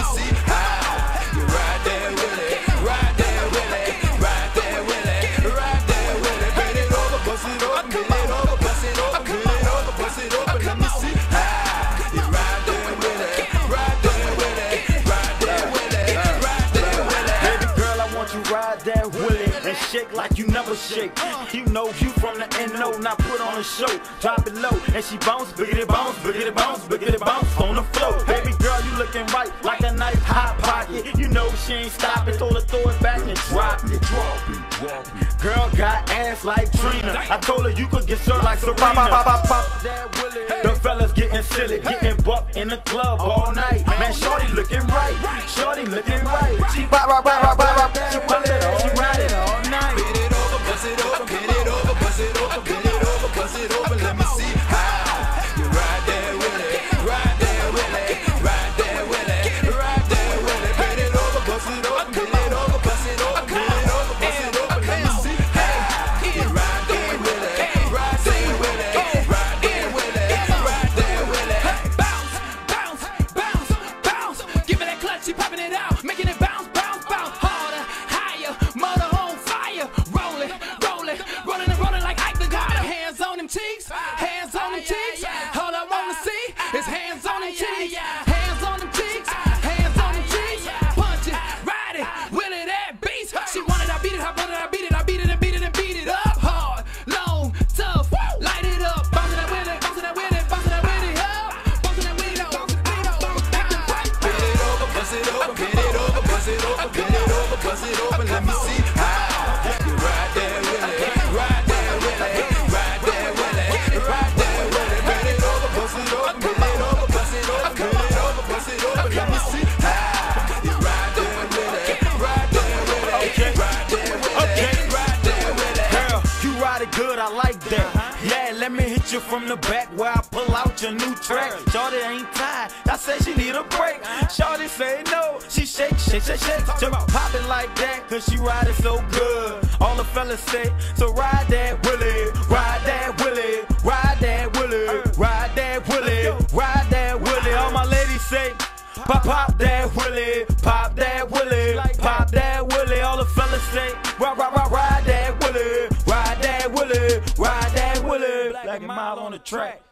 see how you ride that Willy, ride that Willy, ride that Willy, ride that Willy. Bend it over, bust it over, bend it over, bust it over, bend it over, bust it over. Let me see how you ride that Willy, ride that Willy, ride that Willy, ride that Willy. Baby girl, I want you ride that Willy and shake like you never shake. You know you from the NO, now put on a show. Drop it low and she bounce, biggity bounce, biggity bounce, biggity bounce on the floor. Baby girl, you looking right like a nice hot pocket. You know she ain't stopping, throw it back and drop it. Girl got ass like Trina. I told her you could get served like Serena. The fellas getting silly, getting bucked in the club all night. Man, shorty looking right, shorty looking right. She bop, she pull it all, she ride it all night. Bend it over, bust it over, bend it over, bust it over, bend it over, bust it over. Let me see how you ride that Willy, ride that Willy, ride that Willy, ride that Willy. Bend it over, bust it over, bend it over, bust it over, bend it over, bust it over. Let me see how you ride that Willy, ride that Willy, ride that Willy, ride that Willy. Bounce, bounce, bounce, bounce. Give me that clutch, she popping it out, making it bounce, bounce, bounce. Harder, higher, motor on fire. Rolling, rolling, rolling and rolling like Ike the God. Hands on them cheeks, hands on them cheeks. All I wanna see is hands on them cheeks, hands on them cheeks, hands on them cheeks. Punch it, ride it, Willy that beast. She wanted, I beat it, I wanted, I beat it, I beat it and beat it and beat it up. Hard, long, tough, light it up. Bouncing that Willy, bouncing that Willy, bouncing that Willy up, bouncing that Willy, bouncing that Willy. Bend it over, bust it over, bend it over, bust it over, bend it over, bust it over. Let me see how you ride that Willy, ride that Willy, ride that Willy, ride that Willy. Bend it over, bust it over, bend it over, bust it over, bend it over, bust it over. Let me see how you ride that Willy, ride that Willy, Okay. ride that Willy, ride that Willy. Girl, you ride it good, I like that. Yeah, let me hit you from the back where I pull out your new track. Shorty ain't tired, I say she need a break. Shorty say no, she shake, shake, shake, shake. Just pop it like that, cause she ride it so good. All the fellas say, so ride that Willy, ride that Willy, ride that Willy, ride that Willy, ride that Willy. All my ladies say, pop, pop that Willy, pop that Willy, pop that Willy. All the fellas say, ride that Willy, ride that Willy, ride that Willy. Like a mile on the track.